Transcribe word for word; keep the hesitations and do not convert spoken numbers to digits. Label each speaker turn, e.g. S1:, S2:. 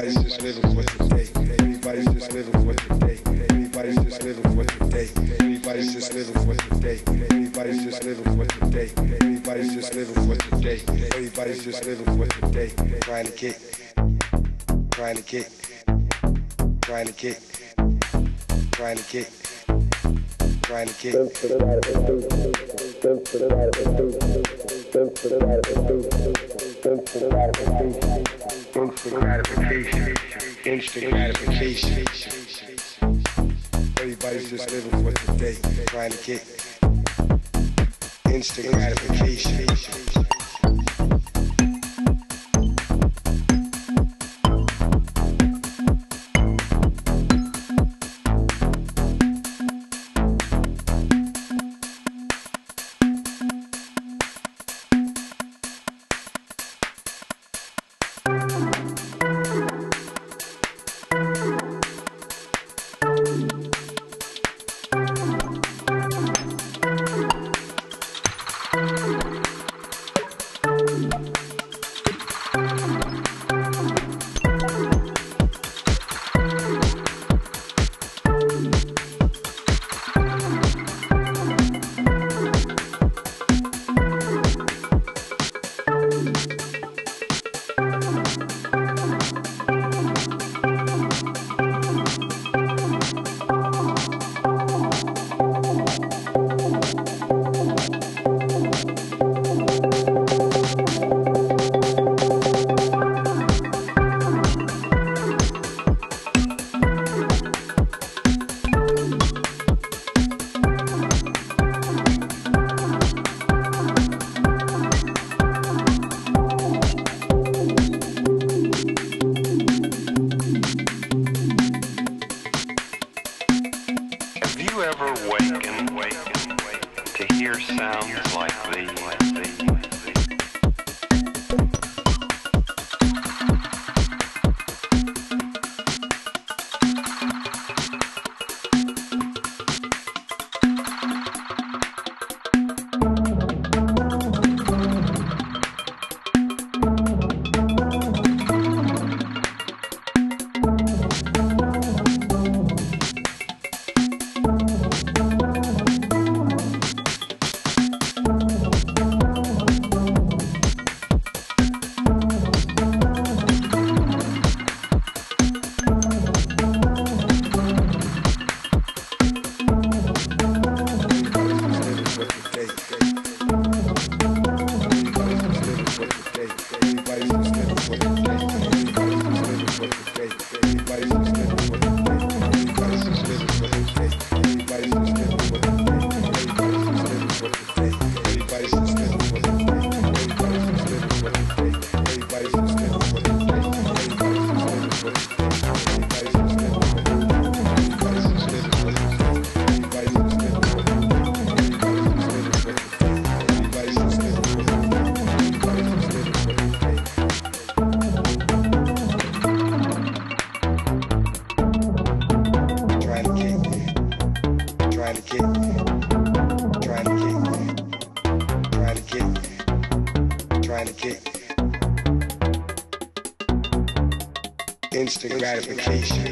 S1: Everybody's just living for today. Everybody's just living for today. Everybody's just living for today. Everybody's just living for today. Everybody's just living for today. Everybody's just living for today. Everybody's just living for today. Trying to kick, trying to kick, trying to kick, trying to kick, trying to kick. Instant gratification. Instant gratification. Instant gratification. Instant gratification. Everybody's just living for today. Trying to kick. Instant gratification. Instant gratification.